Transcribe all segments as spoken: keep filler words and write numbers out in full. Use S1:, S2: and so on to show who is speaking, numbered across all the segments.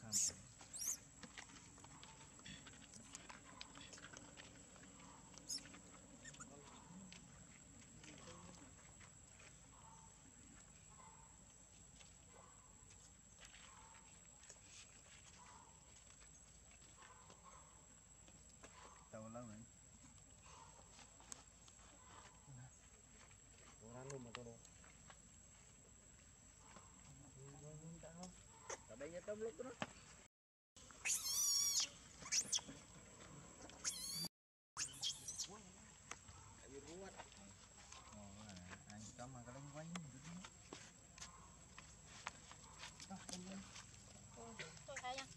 S1: tàu lâu rồi đồ ăn luôn mà tôi đồ ở đây nhá tôm lúc đó anh cho mà cái đánh quay
S2: tôi thấy nha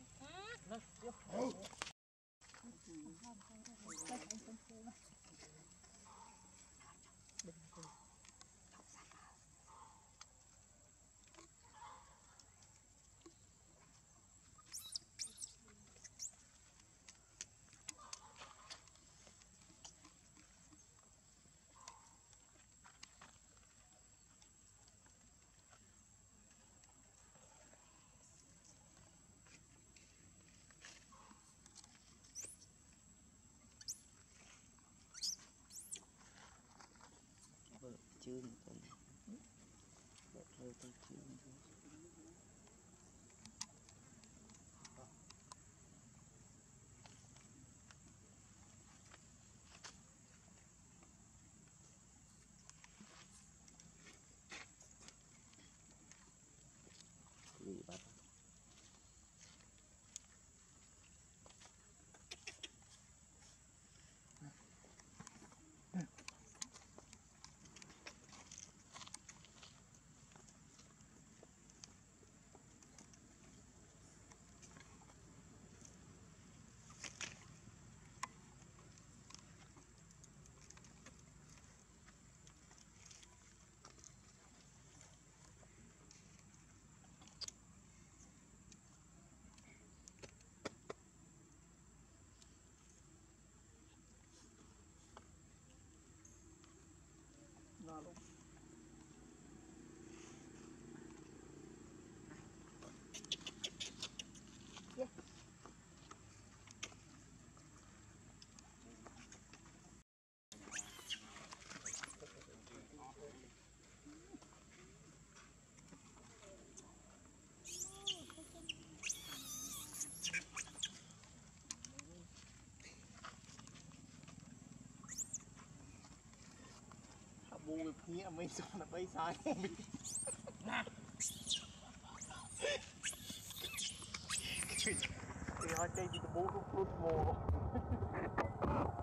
S3: chương còn bật hơi tay chương bị bắt
S1: nó luôn
S2: yeah.
S1: bùi phía mấy sao là bay sai không biết thì họ chơi gì bố lúc lúc mồ